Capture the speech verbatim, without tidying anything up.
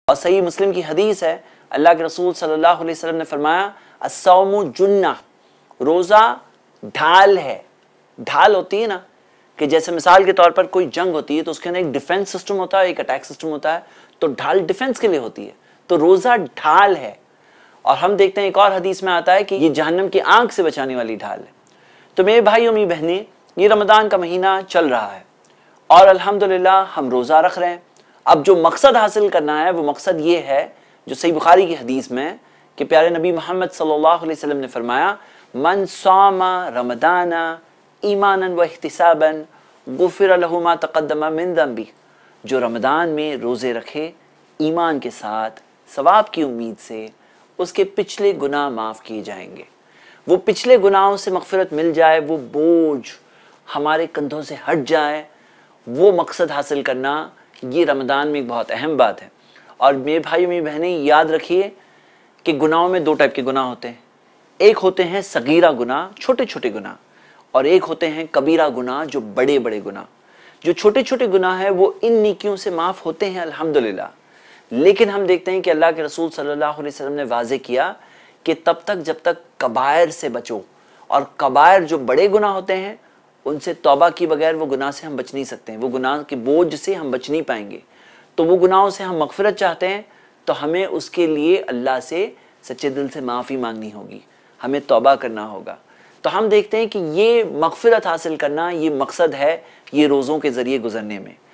और सही मुस्लिम की हदीस है, अल्लाह के रसूल सल्लल्लाहु अलैहि वसल्लम ने फरमाया, अस्सौमु जुन्ना, रोज़ा ढाल है। ढाल होती है ना, कि जैसे मिसाल के तौर पर कोई जंग होती है तो उसके अंदर एक डिफेंस सिस्टम होता है, एक अटैक सिस्टम होता है, तो ढाल डिफेंस के लिए होती है, तो रोज़ा ढाल है। और हम देखते हैं एक और हदीस में आता है कि ये जहन्नम की आंख से बचाने वाली ढाल है। तो मेरे भाई और मेरी बहनें, ये रमज़ान का महीना चल रहा है और अल्हम्दुलिल्लाह हम रोज़ा रख रहे हैं। अब जो मकसद हासिल करना है वो मकसद ये है जो सही बुखारी की हदीस में कि प्यारे नबी मोहम्मद सल्लल्लाहु अलैहि वसल्लम ने फरमाया, मन सामा रमदाना ईमानन व इहतिसाबन गुफिर लहु मा तक़द्दम मिन ज़ंबी, जो रमज़ान में रोज़े रखे ईमान के साथ, सवाब की उम्मीद से, उसके पिछले गुनाह माफ़ किए जाएंगे। वो पिछले गुनाहों से मग़फ़िरत मिल जाए, वो बोझ हमारे कंधों से हट जाए, वो मकसद हासिल करना ये रमज़ान में एक बहुत अहम बात है। और मेरे भाई मेरी बहनें, याद रखिए कि गुनाहों में दो टाइप के गुनाह होते हैं। एक होते हैं सगीरा गुनाह, छोटे छोटे गुनाह, और एक होते हैं कबीरा गुनाह, जो बड़े बड़े गुनाह। जो छोटे छोटे गुनाह हैं वो इन नेकियों से माफ़ होते हैं अल्हम्दुलिल्लाह। लेकिन हम देखते हैं कि अल्लाह के रसूल सल्लल्लाहु अलैहि वसल्लम ने वाज़े किया कि तब तक जब तक कबायर से बचो, और कबायर जो बड़े गुनाह होते हैं उनसे तौबा की बगैर वो गुनाह से हम बच नहीं सकते हैं, वो गुनाह के बोझ से हम बच नहीं पाएंगे। तो वो गुनाहों से हम मग़फ़िरत चाहते हैं तो हमें उसके लिए अल्लाह से सच्चे दिल से माफ़ी मांगनी होगी, हमें तौबा करना होगा। तो हम देखते हैं कि ये मग़फ़िरत हासिल करना ये मकसद है ये रोज़ों के ज़रिए गुज़रने में।